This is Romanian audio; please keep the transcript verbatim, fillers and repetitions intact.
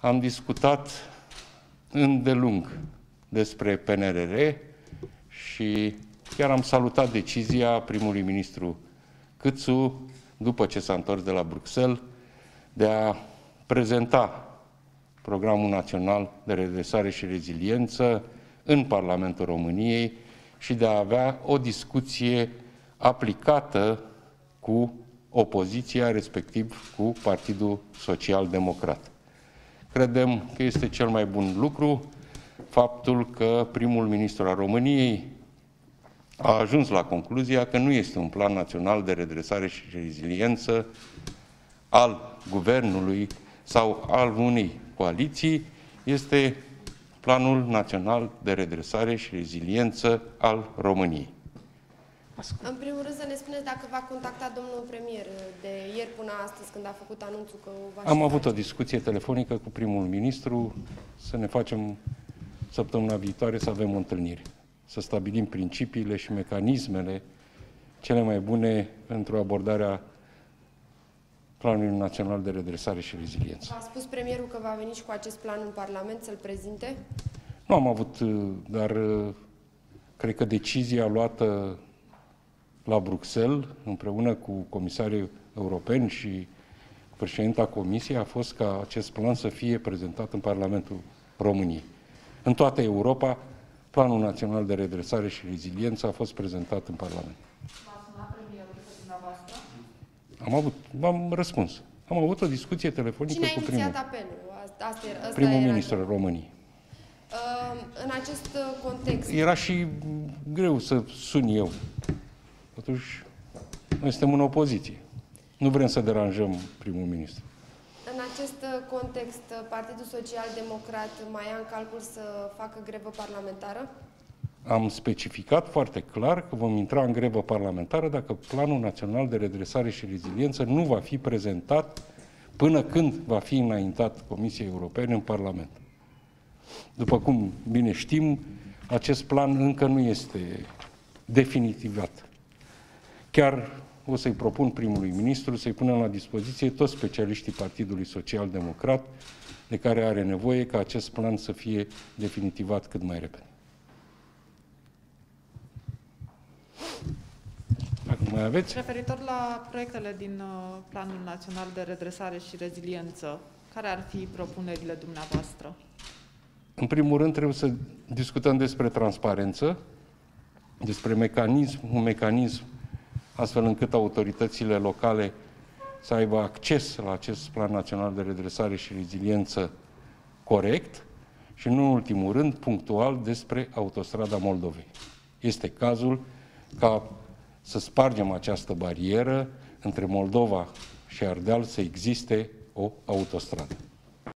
Am discutat îndelung despre P N R R și chiar am salutat decizia primului ministru Câțu, după ce s-a întors de la Bruxelles, de a prezenta Programul Național de Redresare și Reziliență în Parlamentul României și de a avea o discuție aplicată cu opoziția, respectiv cu Partidul Social Democrat. Credem că este cel mai bun lucru faptul că primul ministru al României a ajuns la concluzia că nu este un plan național de redresare și reziliență al guvernului sau al unei coaliții, este Planul Național de Redresare și Reziliență al României. În primul rând să ne spuneți dacă v-a contactat domnul premier de ieri până astăzi, când a făcut anunțul că va... Am avut o discuție telefonică cu primul ministru, să ne facem săptămâna viitoare să avem o întâlnire, să stabilim principiile și mecanismele cele mai bune pentru abordarea Planului Național de Redresare și Reziliență. A spus premierul că va veni și cu acest plan în Parlament să-l prezinte? Nu am avut, dar cred că decizia luată la Bruxelles, împreună cu comisarii europeni și președinta Comisiei, a fost ca acest plan să fie prezentat în Parlamentul României. În toată Europa, Planul Național de Redresare și Reziliență a fost prezentat în Parlament. V-a sunat premierul pe dumneavoastră? Am avut, v-am răspuns. Am avut o discuție telefonică Cine cu a primul, inițiat apelul? Asta, asta era, asta primul era ministru al României. Uh, în acest context... Era și greu să sun eu. Totuși, noi suntem în opoziție. Nu vrem să deranjăm primul ministru. În acest context, Partidul Social Democrat mai ia în calcul să facă grevă parlamentară? Am specificat foarte clar că vom intra în grevă parlamentară dacă Planul Național de Redresare și Reziliență nu va fi prezentat până când va fi înaintat Comisiei Europene în Parlament. După cum bine știm, acest plan încă nu este definitivat. Chiar o să-i propun primului ministru să-i pună la dispoziție toți specialiștii Partidului Social Democrat de care are nevoie ca acest plan să fie definitivat cât mai repede. Dacă mai aveți? Referitor la proiectele din uh, Planul Național de Redresare și Reziliență, care ar fi propunerile dumneavoastră? În primul rând trebuie să discutăm despre transparență, despre mecanism, un mecanism astfel încât autoritățile locale să aibă acces la acest Plan Național de Redresare și Reziliență corect și, nu în ultimul rând, punctual despre Autostrada Moldovei. Este cazul ca să spargem această barieră între Moldova și Ardeal, să existe o autostradă.